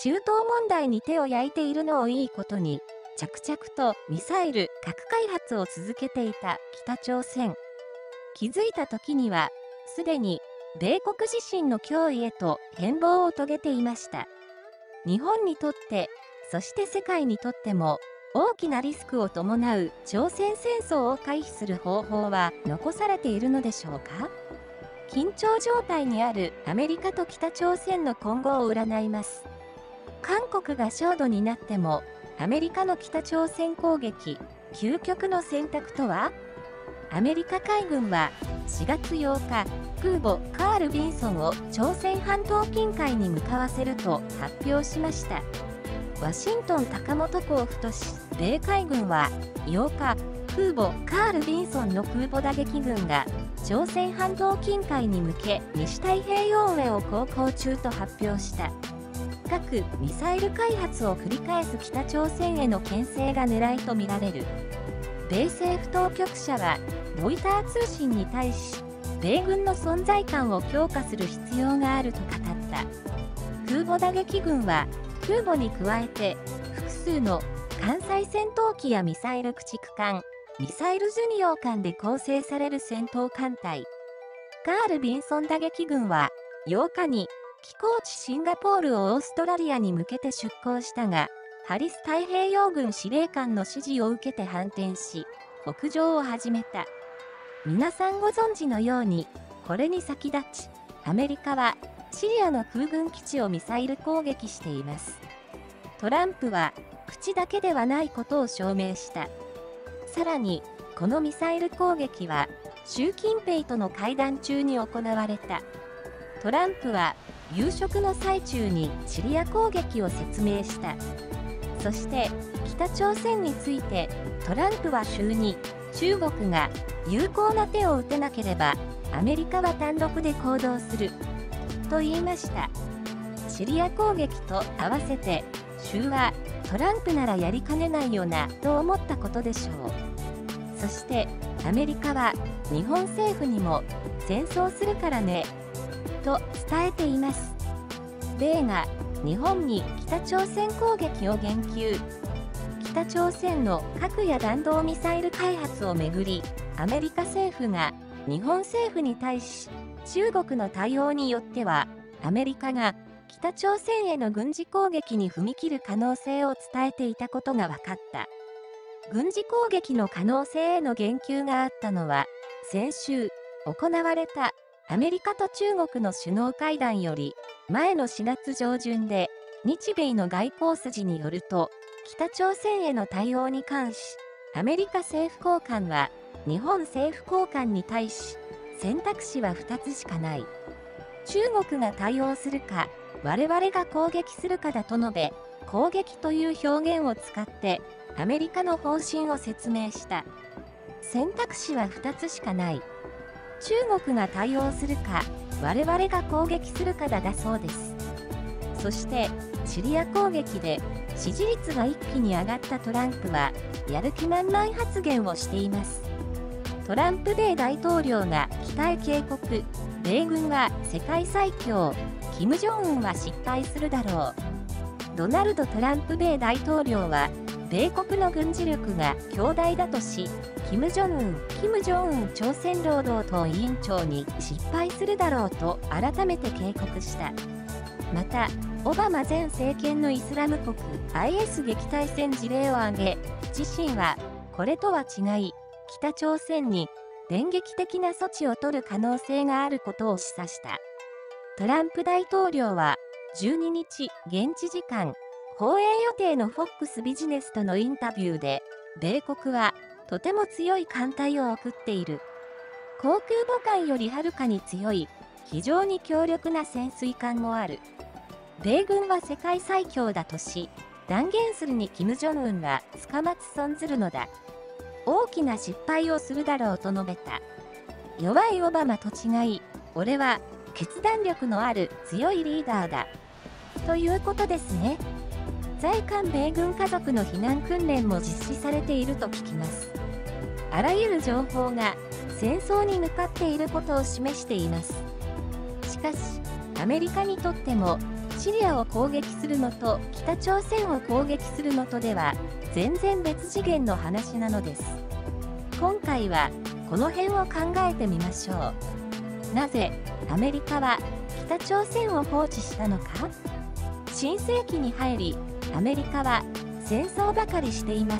中東問題に手を焼いているのをいいことに、着々とミサイル、核開発を続けていた北朝鮮。気づいた時には、すでに米国自身の脅威へと変貌を遂げていました。日本にとって、そして世界にとっても、大きなリスクを伴う朝鮮戦争を回避する方法は残されているのでしょうか？緊張状態にあるアメリカと北朝鮮の今後を占います。韓国が焦土になっても、アメリカの北朝鮮攻撃、究極の選択とは？アメリカ海軍は4月8日、空母カール・ビンソンを朝鮮半島近海に向かわせると発表しました。ワシントン高本港府都市、米海軍は8日、空母カール・ビンソンの空母打撃群が朝鮮半島近海に向け西太平洋へを航行中と発表した。核・ミサイル開発を繰り返す北朝鮮への牽制が狙いとみられる。米政府当局者はロイター通信に対し、米軍の存在感を強化する必要があると語った。空母打撃群は空母に加えて複数の艦載戦闘機やミサイル駆逐艦、ミサイル巡洋艦で構成される戦闘艦隊。カール・ビンソン打撃群は8日に寄港地シンガポールをオーストラリアに向けて出港したが、ハリス太平洋軍司令官の指示を受けて反転し、北上を始めた。皆さんご存知のように、これに先立ち、アメリカはシリアの空軍基地をミサイル攻撃しています。トランプは口だけではないことを証明した。さらに、このミサイル攻撃は、習近平との会談中に行われた。トランプは夕食の最中にシリア攻撃を説明した。そして、北朝鮮についてトランプは週に中国が有効な手を打てなければアメリカは単独で行動すると言いました。シリア攻撃と合わせて週はトランプならやりかねないよなと思ったことでしょう。そしてアメリカは日本政府にも戦争するからねと伝えています。米が日本に北朝鮮攻撃を言及。北朝鮮の核や弾道ミサイル開発をめぐり、アメリカ政府が日本政府に対し、中国の対応によっては、アメリカが北朝鮮への軍事攻撃に踏み切る可能性を伝えていたことが分かった。軍事攻撃の可能性への言及があったのは、先週行われたアメリカと中国の首脳会談より前の4月上旬で、日米の外交筋によると、北朝鮮への対応に関し、アメリカ政府高官は日本政府高官に対し、選択肢は2つしかない。中国が対応するか、我々が攻撃するかだと述べ、攻撃という表現を使ってアメリカの方針を説明した。選択肢は2つしかない。中国が対応するか、我々が攻撃するかだそうです。そして、シリア攻撃で支持率が一気に上がったトランプは、やる気満々発言をしています。トランプ米大統領が北へ警告、米軍は世界最強、キム・ジョンウンは失敗するだろう。ドナルド・トランプ米大統領は、米国の軍事力が強大だとし、キム・ジョンウン朝鮮労働党委員長に失敗するだろうと改めて警告した。また、オバマ前政権のイスラム国 IS 撃退戦事例を挙げ、自身はこれとは違い、北朝鮮に電撃的な措置を取る可能性があることを示唆した。トランプ大統領は12日現地時間、放映予定の FOX ビジネスとのインタビューで、米国はとても強い艦隊を送っている。航空母艦よりはるかに強い、非常に強力な潜水艦もある。米軍は世界最強だとし、断言するにキム・ジョンウンが捕まつ損ずるのだ。大きな失敗をするだろうと述べた。弱いオバマと違い、俺は決断力のある強いリーダーだ。ということですね。在韓米軍家族の避難訓練も実施されていると聞きます。あらゆる情報が戦争に向かっていることを示しています。しかし、アメリカにとってもシリアを攻撃するのと北朝鮮を攻撃するのとでは全然別次元の話なのです。今回はこの辺を考えてみましょう。なぜアメリカは北朝鮮を放置したのか。新世紀に入りアメリカは戦争ばかりしています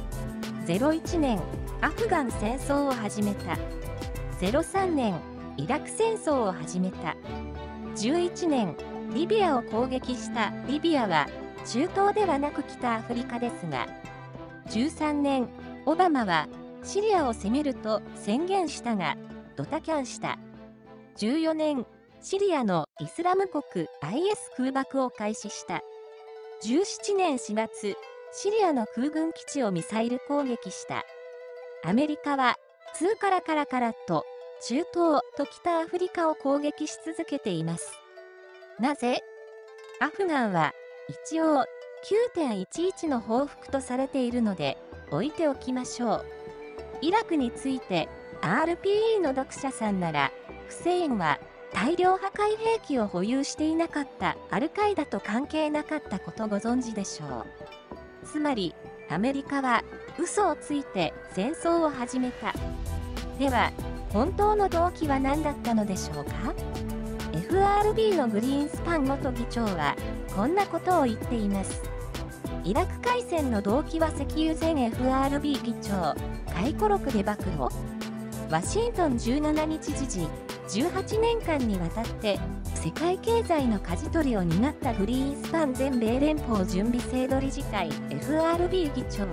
。01年アフガン戦争を始めた。03年イラク戦争を始めた。11年リビアを攻撃した。リビアは中東ではなく北アフリカですが、13年オバマはシリアを攻めると宣言したがドタキャンした。14年シリアのイスラム国 IS 空爆を開始した。17年4月シリアの空軍基地をミサイル攻撃した。アメリカは2カラと中東と北アフリカを攻撃し続けています。なぜ？アフガンは一応 9.11 の報復とされているので置いておきましょう。イラクについて RPE の読者さんなら、フセインは大量破壊兵器を保有していなかったアルカイダと関係なかったことご存知でしょう。つまりアメリカは嘘をついて戦争を始めた。では本当の動機は何だったのでしょうか。FRB のグリーンスパン元議長はこんなことを言っています。イラク海戦の動機は石油前 FRB 議長回顧録で暴露。ワシントン17日時事18年間にわたって世界経済の舵取りを担ったグリーンスパン全米連邦準備制度理事会 FRB 議長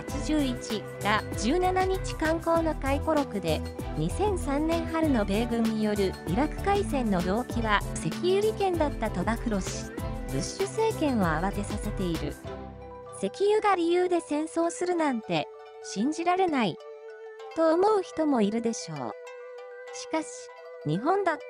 81が17日刊行の回顧録で、2003年春の米軍によるイラク海戦の動機は石油利権だったと暴露し、ブッシュ政権を慌てさせている。石油が理由で戦争するなんて信じられないと思う人もいるでしょう。しかし日本だって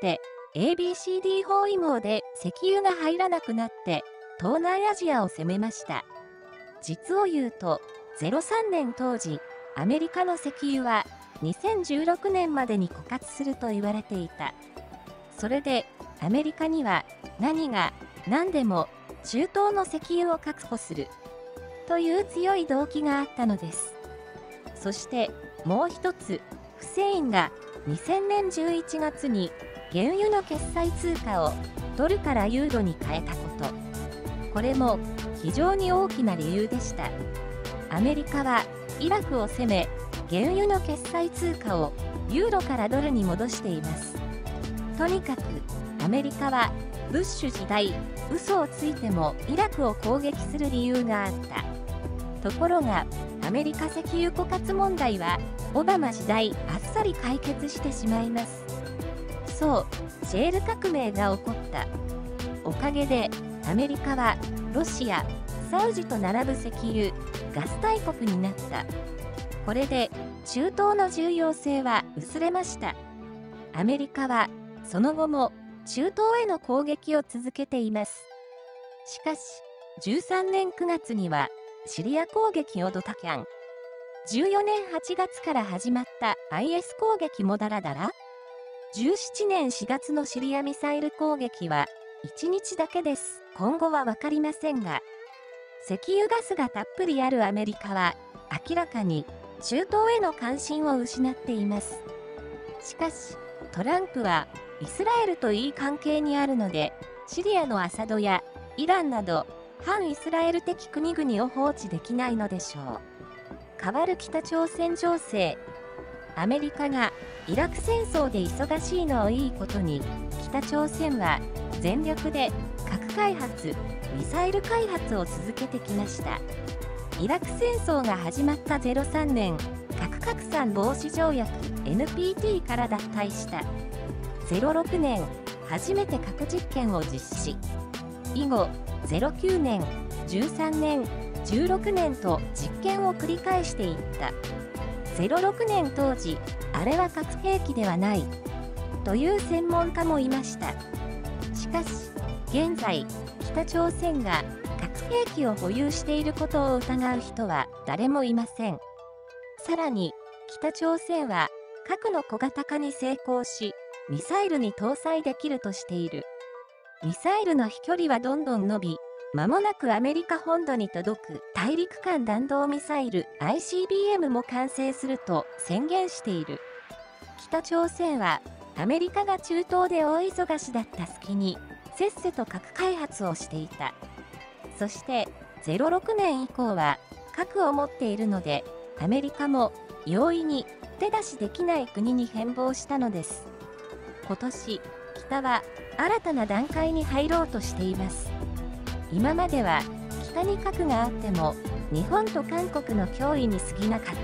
ABCD 包囲網で石油が入らなくなって東南アジアを攻めました。実を言うと03年当時アメリカの石油は2016年までに枯渇すると言われていた。それでアメリカには何が何でも中東の石油を確保するという強い動機があったのです。そしてもう一つ、フセインが2000年11月に原油の決済通貨をドルからユーロに変えたこと。これも非常に大きな理由でした。アメリカはイラクを攻め、原油の決済通貨をユーロからドルに戻しています。とにかくアメリカはブッシュ時代、嘘をついてもイラクを攻撃する理由があった。ところがアメリカ石油枯渇問題はオバマ時代あっさり解決してしまいます。そう、シェール革命が起こった。おかげでアメリカはロシア、サウジと並ぶ石油、ガス大国になった。これで中東の重要性は薄れました。アメリカはその後も中東への攻撃を続けています。しかし13年9月にはシリア攻撃をドタキャン。14年8月から始まった IS 攻撃もダラダラ。17年4月のシリアミサイル攻撃は1日だけです。今後は分かりませんが、石油ガスがたっぷりあるアメリカは明らかに中東への関心を失っています。しかしトランプはイスラエルといい関係にあるので、シリアのアサドやイランなど反イスラエル的国々を放置できないのでしょう。変わる北朝鮮情勢。アメリカがイラク戦争で忙しいのをいいことに、北朝鮮は全力で核開発、ミサイル開発を続けてきました。イラク戦争が始まった03年、核拡散防止条約 NPT から脱退した。06年、初めて核実験を実施。以後、09年、13年、16年と実験を繰り返していった。06年当時、あれは核兵器ではないという専門家もいました。しかし、現在、北朝鮮が核兵器を保有していることを疑う人は誰もいません。さらに、北朝鮮は核の小型化に成功し、ミサイルに搭載できるとしている。 ミサイルの飛距離はどんどん伸び、間もなくアメリカ本土に届く大陸間弾道ミサイル ICBM も完成すると宣言している。北朝鮮はアメリカが中東で大忙しだった隙にせっせと核開発をしていた。そして06年以降は核を持っているので、アメリカも容易に手出しできない国に変貌したのです。今年、北は新たな段階に入ろうとしています。今までは北に核があっても日本と韓国の脅威に過ぎなかった。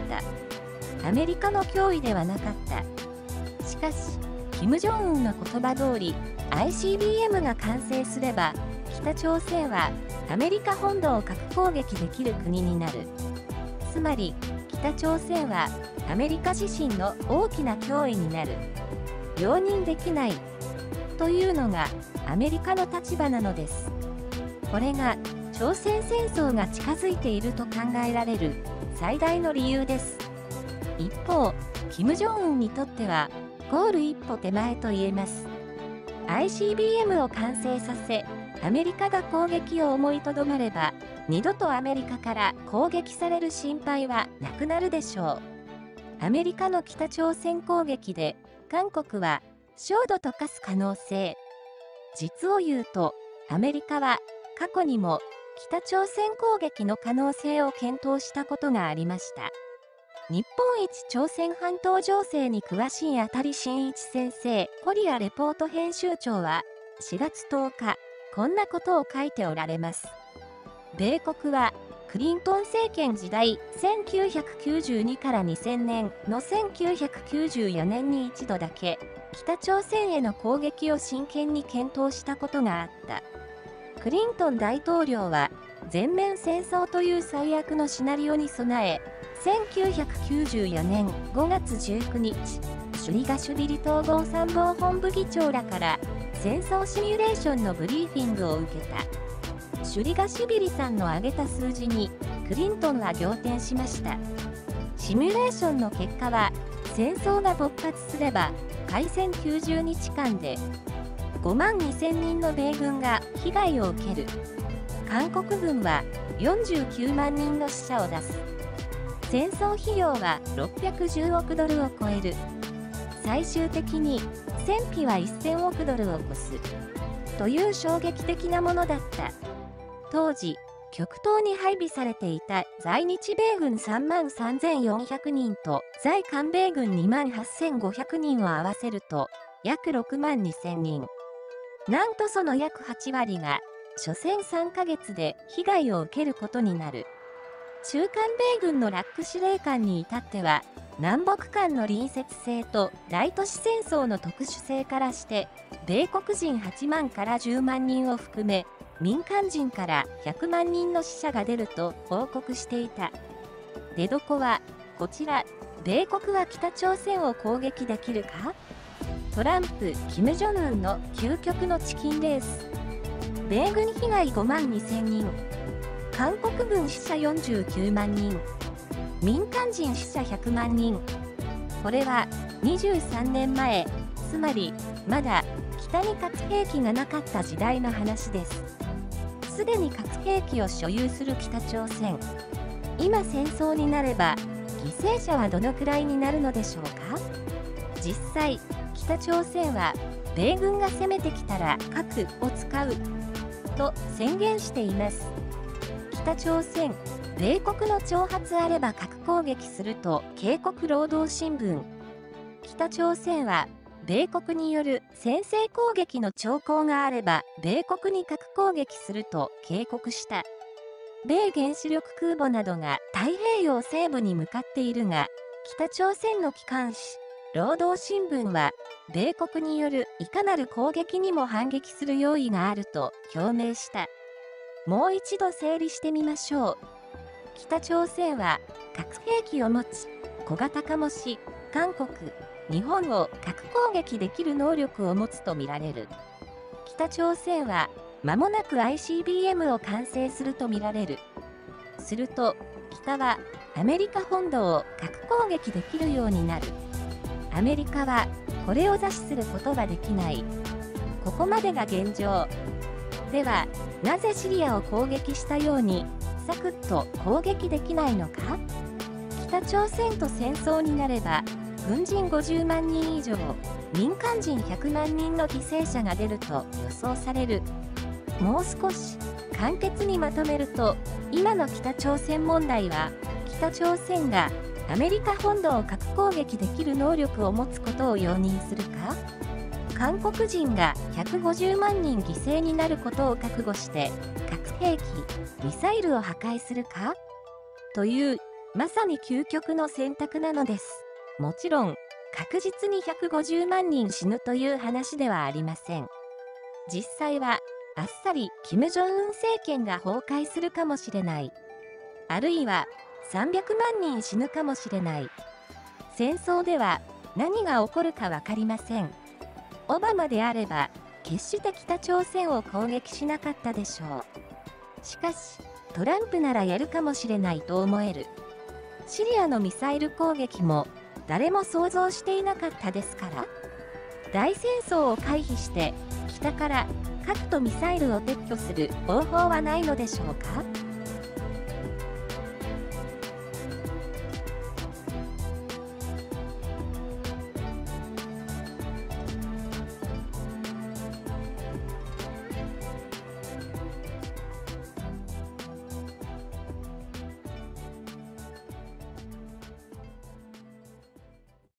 アメリカの脅威ではなかった。しかし、金正恩の言葉通り ICBM が完成すれば、北朝鮮はアメリカ本土を核攻撃できる国になる。つまり、北朝鮮はアメリカ自身の大きな脅威になる。容認できないというのがアメリカの立場なのです。これが朝鮮戦争が近づいていると考えられる最大の理由です。一方、金正恩にとってはゴール一歩手前と言えます。ICBM を完成させ、アメリカが攻撃を思いとどまれば、二度とアメリカから攻撃される心配はなくなるでしょう。アメリカの北朝鮮攻撃で、韓国は焦土と化す可能性。実を言うと、アメリカは過去にも北朝鮮攻撃の可能性を検討したことがありました。日本一朝鮮半島情勢に詳しい当真一先生、コリアレポート編集長は4月10日、こんなことを書いておられます。米国はクリントン政権時代1992から2000年の1994年に一度だけ北朝鮮への攻撃を真剣に検討したことがあった。クリントン大統領は全面戦争という最悪のシナリオに備え、1994年5月19日、シュリガシュビリ統合参謀本部議長らから戦争シミュレーションのブリーフィングを受けた。シュリガシュビリさんの挙げた数字にクリントンは仰天しました。シミュレーションの結果は、戦争が勃発すれば開戦90日間で5万2000人の米軍が被害を受ける。韓国軍は49万人の死者を出す。戦争費用は610億ドルを超える。最終的に戦費は1000億ドルを超す。という衝撃的なものだった。当時、極東に配備されていた在日米軍3万3400人と在韓米軍2万8500人を合わせると約6万2000人。なんとその約8割が初戦3ヶ月で被害を受けることになる。中韓米軍のラック司令官に至っては、南北間の隣接性と大都市戦争の特殊性からして、米国人8万から10万人を含め、民間人から100万人の死者が出ると報告していた。出どこは、こちら、米国は北朝鮮を攻撃できるか？トランプ、キム・ジョンウンの究極のチキンレース。米軍被害5万2000人。韓国軍死者49万人。民間人死者100万人。これは23年前、つまりまだ北に核兵器がなかった時代の話です。すでに核兵器を所有する北朝鮮。今戦争になれば犠牲者はどのくらいになるのでしょうか？実際、北朝鮮は米軍が攻めてきたら核を使うと宣言しています。北朝鮮、米国の挑発あれば核攻撃すると警告労働新聞。北朝鮮は米国による先制攻撃の兆候があれば米国に核攻撃すると警告した。米原子力空母などが太平洋西部に向かっているが、北朝鮮の機関紙、労働新聞は、米国によるいかなる攻撃にも反撃する用意があると表明した。もう一度整理してみましょう。北朝鮮は核兵器を持ち、小型化もし、韓国、日本を核攻撃できる能力を持つとみられる。北朝鮮は間もなく ICBM を完成するとみられる。すると、北はアメリカ本土を核攻撃できるようになる。アメリカはこれを座視することができない。ここまでが現状。 では、なぜシリアを攻撃したように、サクッと攻撃できないのか？北朝鮮と戦争になれば、軍人50万人以上、民間人100万人の犠牲者が出ると予想される。もう少し簡潔にまとめると、今の北朝鮮問題は、北朝鮮がアメリカ本土を核攻撃できる能力を持つことを容認するか、韓国人が150万人犠牲になることを覚悟して核兵器、ミサイルを破壊するかという、まさに究極の選択なのです。もちろん、確実に150万人死ぬという話ではありません。実際は、あっさり金正恩政権が崩壊するかもしれない。あるいは、300万人死ぬかもしれない。戦争では何が起こるか分かりません。オバマであれば、決して北朝鮮を攻撃しなかったでしょう。しかし、トランプならやるかもしれないと思える。シリアのミサイル攻撃も、誰も想像していなかったですから。大戦争を回避して、北から核とミサイルを撤去する方法はないのでしょうか。